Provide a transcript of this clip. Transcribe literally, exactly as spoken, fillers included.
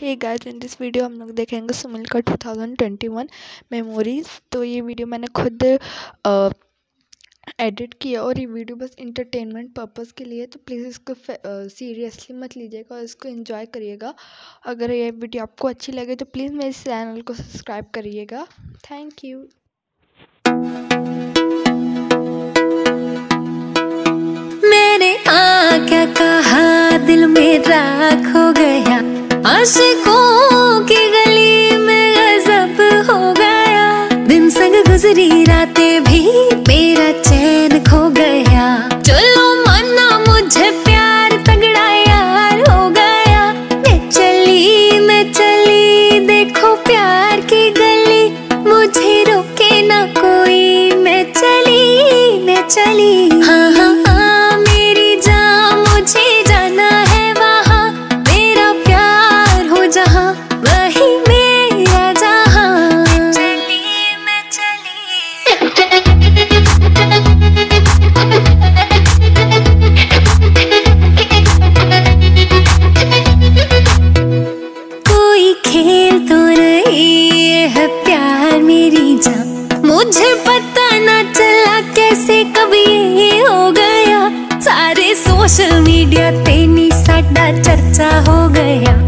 Hey guys, in this video हम लोग देखेंगे सुमिल का two thousand twenty one memories. तो ये वीडियो मैंने खुद एडिट किया और ये वीडियो बस इंटरटेनमेंट पर्पस के लिए, तो प्लीज़ इसको सीरियसली मत लीजिएगा और इसको एंजॉय करिएगा। अगर ये वीडियो आपको अच्छी लगे तो प्लीज़ मेरे चैनल को सब्सक्राइब करिएगा। Thank you. मैंने आ क्या कहा, दिल मेरा खो गया, आशिकों की गली में गजब हो गया। दिन संग गुजरी रातें भी मेरा चैन खो गया। चलो माना मुझे प्यार तगड़ा यार हो गया। मैं चली मैं चली देखो प्यार की गली, मुझे रोके ना कोई। मैं चली मैं चली हाँ हाँ हाँ मेरी जान, मुझे जाना है वहाँ। मेरा प्यार हो जहाँ वही मेरा जहाँ। चली मैं चली कोई खेल तो नहीं, ये है प्यार मेरी जान। मुझे पता ना चला कैसे कब ये हो गया। सारे सोशल मीडिया ते नी साडा चर्चा हो गया।